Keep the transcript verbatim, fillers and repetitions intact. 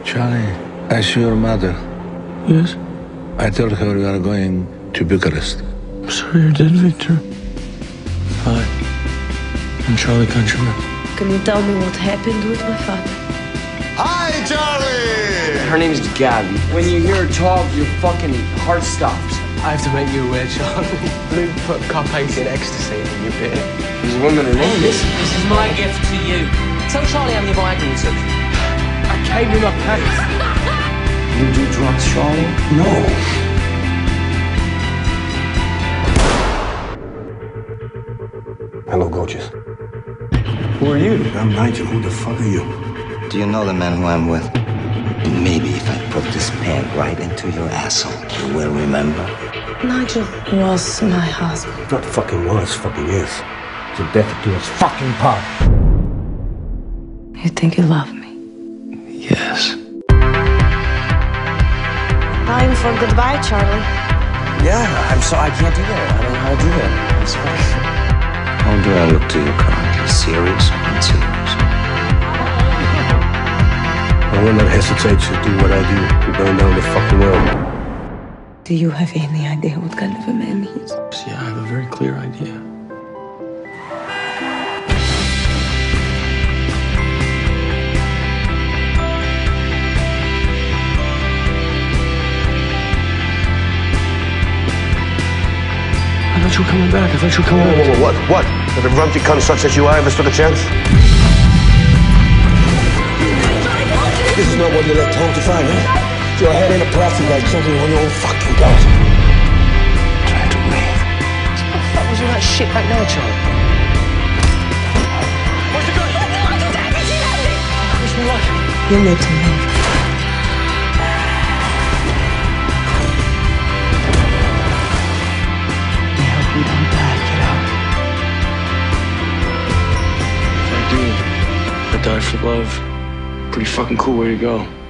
Charlie, I see your mother. Yes? I told her we are going to Bucharest. I'm sorry you're dead, Victor. Hi. I'm Charlie Countryman. Can you tell me what happened with my father? Hi, Charlie! Her name's Gabby. When you hear her talk, your fucking heart stops. I have to make you aware, Charlie. Luke put Carpathian ecstasy in your beer. These women are nameless. This, this is my gift to you. Tell Charlie how many Viagra you took. I came in my pants. You do drugs, Charlie? No. Hello, gorgeous. Who are you? I'm Nigel. Who the fuck are you? Do you know the man who I'm with? Maybe if I put this pen right into your asshole, you will remember. Nigel was my husband. Not fucking was, fucking is. To death do us fucking part. You think you love me? Yes. Time for goodbye, Charlie. Yeah, I'm sorry. I can't do that. I don't know how to do that. I'm sorry. How do I look to you currently? Serious or unserious? I will not hesitate to do what I do to burn down the fucking world. Do you have any idea what kind of a man he is? Yeah, I have a very clear idea. I thought you were coming back. I thought you were coming Whoa, back. whoa, whoa, what? What? Did a rumpy cunt such as you are ever stood a chance? This is not what you left home to find, huh? Your head in a plastic bag choking on your own fucking god. Try to breathe. What the fuck was all that shit back there, Charlie? Where's the gun? Where's my life? You need to move. I hope you don't die, kiddo. If I do, I die for love. Pretty fucking cool way to go.